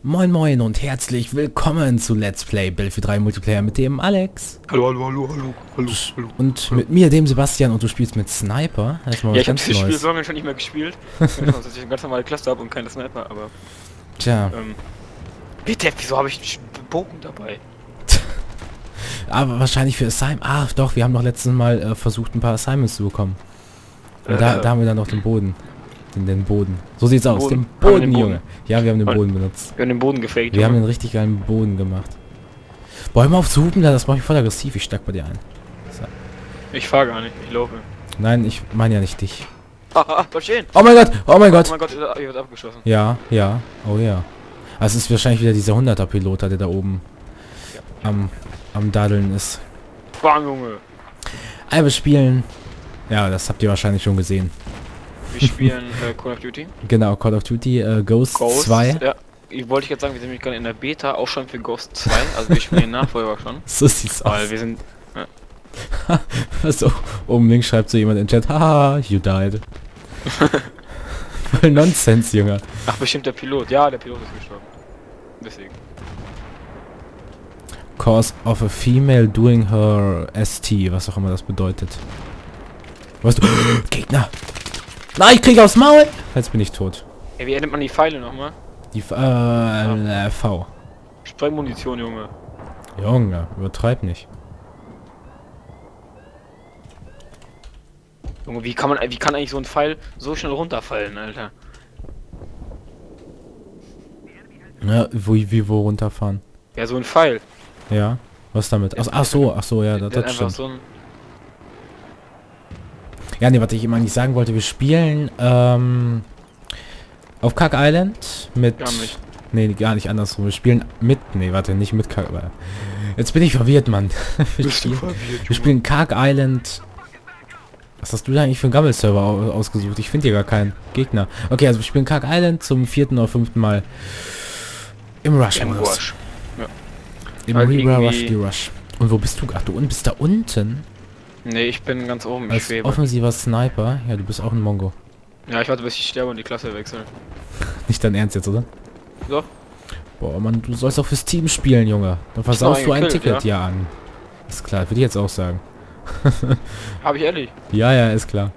Moin moin und herzlich willkommen zu Let's Play Battlefield 3 Multiplayer mit dem Alex. Hallo. Und mit mir, dem Sebastian, und du spielst mit Sniper. Ja, ich habe dieses Spiel so lange schon nicht mehr gespielt. Dass ich eine ganz normale Klasse habe und keine Sniper, aber... Tja. Bitte, wieso habe ich einen Bogen dabei? Aber wahrscheinlich für Assignment. Ach doch, wir haben noch letztes Mal versucht, ein paar Assignments zu bekommen. Und da haben wir dann noch den Boden. Den Boden. So sieht's aus. Den Boden, Junge. Ja, wir haben den Boden benutzt. Wir haben den Boden gefaked. Wir haben einen richtig geilen Boden gemacht. Boah, hör mal auf zu hupen, das macht mich voll aggressiv. Ich steig bei dir ein. So. Ich fahr gar nicht, ich laufe. Nein, ich meine ja nicht dich. Verstehen. Oh mein Gott, oh mein Gott. Oh mein Gott, ihr wird abgeschossen. Ja, ja, oh ja. Also es ist wahrscheinlich wieder dieser 100er-Pilot, der da oben am Daddeln ist. Bam, Junge. Wir spielen... Ja, das habt ihr wahrscheinlich schon gesehen. Wir spielen Call of Duty. Genau, Call of Duty, Ghost 2. Ja, ich wollte jetzt sagen, wir sind nämlich gerade in der Beta, auch schon für Ghost 2. Also wir spielen den Nachfolger schon. So sieht's aus. Weil wir sind... Ja. So, oben links schreibt so jemand in den Chat, haha, you died. Voll Nonsens, Junge. Ach, bestimmt der Pilot. Ja, der Pilot ist gestorben. Deswegen. Cause of a female doing her ST, was auch immer das bedeutet. Weißt du? Gegner! Nein, ich krieg aufs Maul! Jetzt bin ich tot. Ey, wie endet man die Pfeile nochmal? Die V. Sprengmunition, Junge. Junge, übertreib nicht. Junge, wie kann eigentlich so ein Pfeil so schnell runterfallen, Alter? Ja, wo runterfahren? Ja, so ein Pfeil. Ja, was damit? Ach so, ja, das stimmt. So ein Ja, nee, was ich immer nicht sagen wollte, wir spielen auf Kack Island mit... Gar nicht. Nee, gar nicht andersrum. Wir spielen mit... Nee, warte, nicht mit Kack... Jetzt bin ich verwirrt, Mann. wir spielen Kack Island... Was hast du da eigentlich für einen Gammel-Server ausgesucht? Ich finde hier gar keinen Gegner. Okay, also wir spielen Kack Island zum 4. oder 5. Mal im Rush-Modus. Ja. Im Rush. Und wo bist du? Ach, du bist da unten? Nee, ich bin ganz oben, ich als schwebe. Offensiver Sniper? Ja, du bist auch ein Mongo. Ja, ich warte, bis ich sterbe und die Klasse wechsle. Nicht dein Ernst jetzt, oder? So? Boah, Mann, du sollst auch fürs Team spielen, Junge. Dann versaust du ein Ticket, ja an. Ist klar, würde ich jetzt auch sagen. Hab ich ehrlich? Ja, ist klar.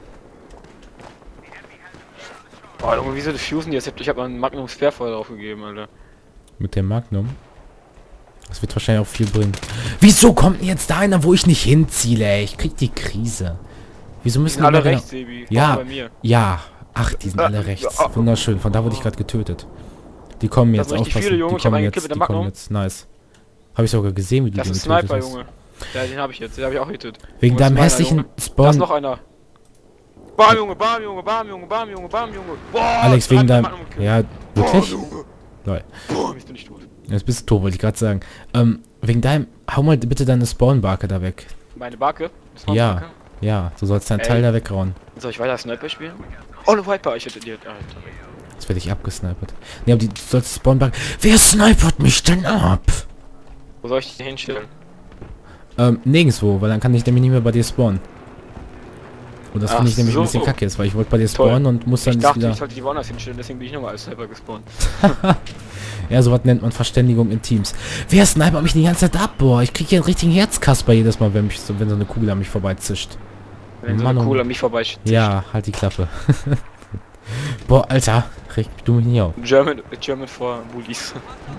Boah, Junge, wieso diffusen die jetzt? Ich hab mal ein Magnum Sperrfeuer drauf gegeben, Alter. Mit dem Magnum? Das wird wahrscheinlich auch viel bringen. Wieso kommt denn jetzt da einer, wo ich nicht hinziele, ey? Ich krieg die Krise. Wieso müssen die alle genau... rechts, Sebi? Ja, bei mir. ja. Ach, die sind alle rechts. Wunderschön. Von da wurde ich gerade getötet. Die kommen jetzt, aufpassen. Viele, Junge. Die kommen jetzt. Nice. Habe ich sogar gesehen, wie du den getötet hast. Das ist ein Sniper, Junge. Ja, den habe ich jetzt. Den habe ich auch getötet. Wegen deinem hässlichen Spawn... Da ist noch einer. Bam, Junge, bam, Junge, bam, Junge, bam, Junge, bam, Junge. Boah, Alex, wegen deinem... Ja, wirklich? Lol. Boah, jetzt bin ich tot. Jetzt bist du tot, wollte ich gerade sagen. Wegen deinem... Hau mal bitte deine Spawnbarke da weg. Meine Barke? Ja, ja. Du sollst deinen Teil da weggrauen. Soll ich weiter Sniper spielen? Oh, eine Viper, ich hätte die... Alter. Jetzt werde ich abgesnipert. Nee, aber du sollst Spawnbarke... Wer snipert mich denn ab? Wo soll ich die hinstellen? Nirgendwo, weil dann kann ich nämlich nicht mehr bei dir spawnen. Und das finde ich nämlich ein bisschen kacke jetzt, weil ich wollte bei dir spawnen und muss dann wieder... Ich sollte die woanders hinstellen, deswegen bin ich nochmal als Sniper gespawnt. Ja, sowas nennt man Verständigung in Teams. Wer snipert mich die ganze Zeit ab? Boah, ich krieg hier einen richtigen Herzkasper jedes Mal, wenn so eine Kugel an mich vorbeizischt. Wenn so eine Kugel an mich vorbeizischt. Ja, halt die Klappe. Boah, Alter, reg du mich nicht auf. German for Bullies.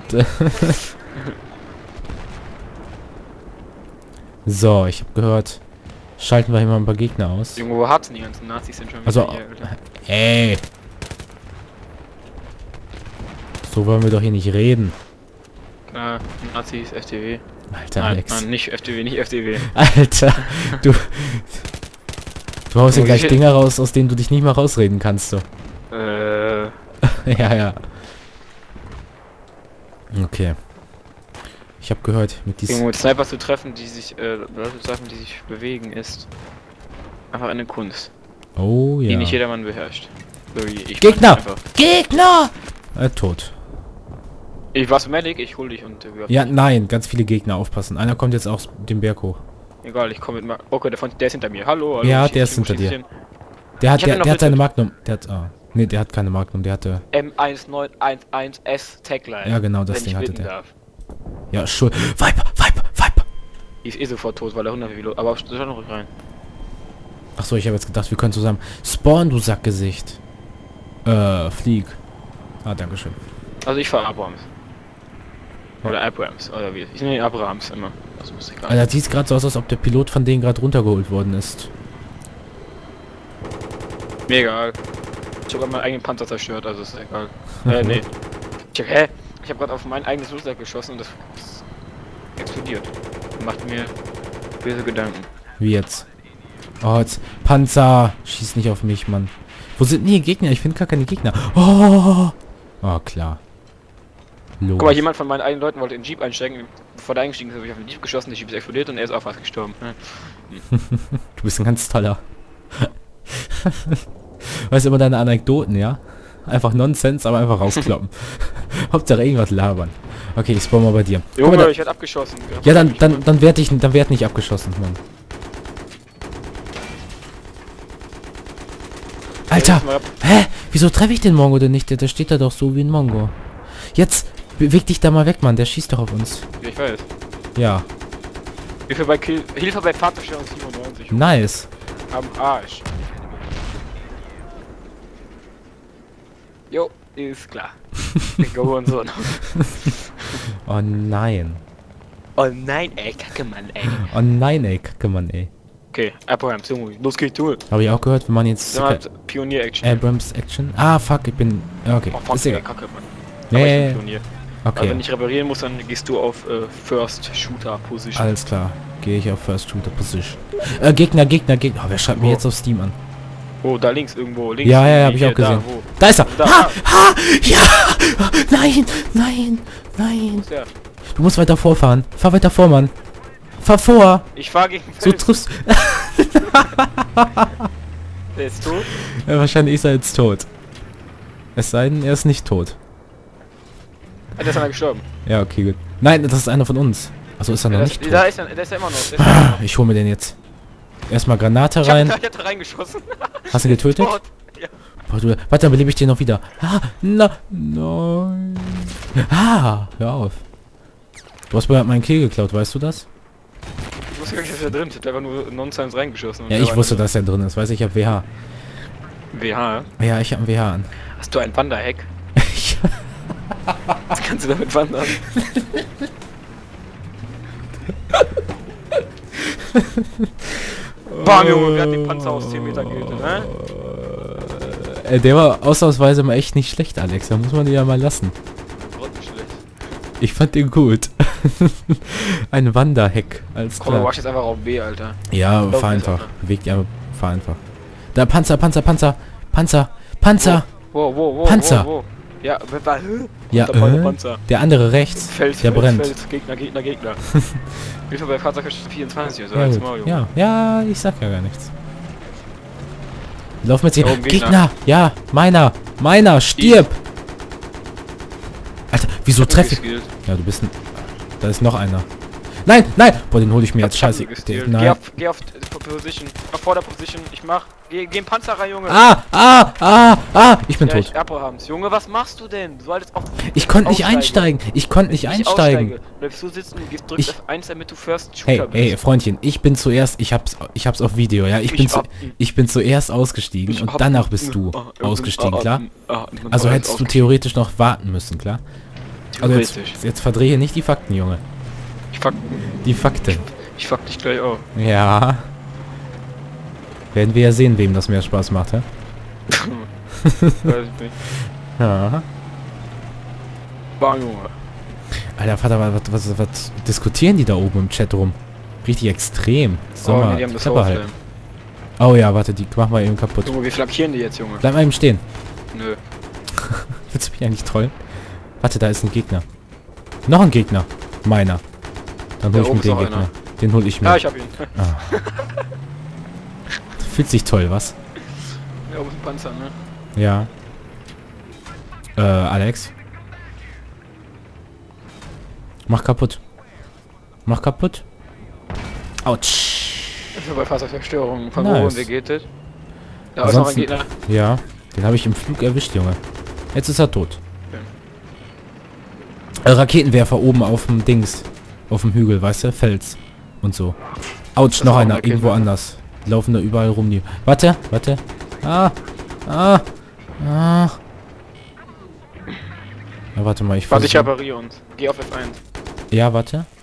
So, ich habe gehört, schalten wir hier mal ein paar Gegner aus. Junge, wo hat's denn die ganzen Nazis sind schon wieder also, hier, Alter. Ey! So wollen wir doch hier nicht reden. Klar, Nazis, FDW. Alter, nein, Alex. Nein, nicht FDW, nicht FDW. Alter, du haust ja gleich Dinger raus, aus denen du dich nicht mal rausreden kannst, so. Ja. Okay. Ich habe gehört, mit diesem... Irgendwo Sniper zu treffen, die sich, Leute zu treffen, die sich bewegen, ist einfach eine Kunst. Oh ja. Die nicht jedermann beherrscht. So wie ich. Gegner! Gegner! Tot. Ich war's Medic, ich hol dich und... ja, nein, ganz viele Gegner, aufpassen. Einer kommt jetzt aus dem Berg hoch. Egal, ich komme mit... Okay, der ist hinter mir. Hallo, hallo. Ja, der ist hinter dir. Der hat seine Magnum. Der hat... Ne, der hat keine Magnum, der hatte... M1911S Tagline. Ja, genau, das wenn Ding ich hatte bitten der. darf. Ja, Viper! Die ist eh sofort tot, weil er 100 Kilo... Aber schau noch rein. Achso, ich habe jetzt gedacht, wir können zusammen... Spawn, du Sackgesicht! Flieg. Ah, dankeschön. Also ich fahr Abrams. Oder Abrams, oder wie? Ich nenne ihn Abrams immer. Das muss ich gar nicht. Alter, sieht gerade so aus, als ob der Pilot von denen gerade runtergeholt worden ist. Mir egal. Ich habe meinen eigenen Panzer zerstört, also ist egal. Nee. Ich habe gerade auf mein eigenes Flugzeug geschossen und das explodiert. Macht mir böse Gedanken. Wie jetzt? Oh, jetzt... Panzer! Schieß nicht auf mich, Mann. Wo sind die Gegner? Ich finde gar keine Gegner. Oh! Oh, klar. Logisch. Guck mal, jemand von meinen eigenen Leuten wollte in den Jeep einsteigen. Bevor der eingestiegen ist, habe ich auf den Jeep geschossen, der Jeep ist explodiert und er ist auch fast gestorben. Du bist ein ganz toller. Weißt du, immer deine Anekdoten, ja? Einfach Nonsens, aber einfach rauskloppen. Hauptsache irgendwas labern. Okay, ich spawn mal bei dir. Junge, mal, ich werde abgeschossen. ja, dann werd nicht abgeschossen, Mann. Alter! Hä? Wieso treffe ich den Mongo denn nicht? Der steht da doch so wie ein Mongo. Jetzt beweg dich da mal weg, Mann. Der schießt doch auf uns. Ich weiß. Ja. Hilfe bei Fahrzeugstellung 97. Nice. Am Arsch. Jo, ist klar. Und so. Oh nein. Oh nein, ey, kacke Mann, ey. Oh nein, ey, kacke Mann, ey. Okay, Abrams, Junge, los geht's, Junge. Habe ich auch gehört, wenn man jetzt... Pionier-Action. Abrams Action? Ah, fuck, ich bin... Okay, oh, fuck, ist egal. Kacke, Mann. Ja, Aber ja, ich ja. bin Pionier. Okay. Also wenn ich reparieren muss, dann gehst du auf First Shooter Position. Alles klar. Gehe ich auf First Shooter Position. Gegner. Oh, wer schreibt mir jetzt auf Steam an? Oh, da links irgendwo. Links Ja, habe ich auch gesehen. Da ist er! Ha! Ja! Nein! Wo ist der? Du musst weiter vorfahren. Fahr weiter vor, Mann. Fahr vor! Ich fahr gegen So Fels. triffst... Der ist tot? Ja, wahrscheinlich ist er jetzt tot. Es sei denn, er ist nicht tot. Der ist einer gestorben. Ja, okay, gut. Nein, das ist einer von uns. Also ist er noch nicht tot. Der ist ja immer noch. Ich hole mir den jetzt. Erstmal Granate Ich rein. hab da reingeschossen. Hast du ihn getötet? Tot. Ja. Boah, du, warte, dann belebe ich den noch wieder. Nein. Hör auf. Du hast mir meinen Kill geklaut, weißt du das? Ich wusste gar nicht, dass er drin ist. Ich hab einfach nur Nonsense reingeschossen. Ja, ich wusste, dass er drin ist. Weiß ich, ich hab WH. WH? Ja, ich hab ein WH an. Hast du ein Wanderheck? Was kannst du damit wandern? Bam, Junge, wer hat den Panzer aus 10 Meter gehittet, ne? Der war ausnahmsweise mal echt nicht schlecht, Alex. Da muss man den ja mal lassen. Schlecht. Ich fand den gut. Ein Wanderheck. Als Komm, du machst jetzt einfach auf B, Alter. Ja, fahr einfach. Beweg dich einfach. Fahr einfach. Da, Panzer. Wo, Panzer. Wo? Ja, war Ja, Panzer. der andere rechts. Der brennt. Gegner. Hilfe bei Fahrzeug 24, also Ja, als gut. Mario. Ja, ich sag ja gar nichts. Lauf mit Da dir. oben Gegner! Ja, meiner! Stirb! Alter, wieso treffe ich... Ja, du bist ein... Da ist noch einer. Nein! Boah, den hole ich mir jetzt. Scheiße. Nein. Geh auf Position. Auf Vorderposition. Geh in Panzer rein, Junge. Ich bin tot. Abrahams. Junge, was machst du denn? Du solltest auch... Ich konnte nicht einsteigen. Bleibst du sitzen und drückst F1, damit du First Shooter bist. Hey, Freundchen, ich bin zuerst... Ich hab's auf Video, ja? Ich bin zuerst ausgestiegen und danach bist du ausgestiegen, klar? Also hättest du theoretisch noch warten müssen, klar? Also jetzt verdrehe nicht die Fakten, Junge. Die Fakten. Ich fuck dich gleich auf. Ja. Werden wir ja sehen, wem das mehr Spaß macht, hä? Weiß ich nicht. Ja. Bam, Junge. Alter, Vater, was diskutieren die da oben im Chat rum? Richtig extrem. Nee, die haben das halt. Oh ja, warte, die machen wir eben kaputt. Junge, wir flankieren die jetzt, Junge. Bleib mal eben stehen. Nö. Willst du mich eigentlich trollen? Warte, da ist ein Gegner. Noch ein Gegner. Meiner. Dann hol ich mir den Gegner. Den hol ich mir. Ja, ich hab ihn. Fühlt sich toll, was? Ja, oben ist ein Panzer, ne? Ja. Alex. Mach kaputt. Autsch. Ich bin bei Fahrzeugzerstörung. Von Nice. wo und wie geht das? Da ist noch ein Gegner. Ja. Den habe ich im Flug erwischt, Junge. Jetzt ist er tot. Okay. Raketenwerfer oben auf dem Dings. Auf dem Hügel, weißt du? Fels. Und so. Autsch, noch einer. Irgendwo anders. Die laufen da überall rum. Die. Warte, warte. Ah. Ja, warte mal, ich warte, ich repariere uns. Geh auf F1. Ja, warte.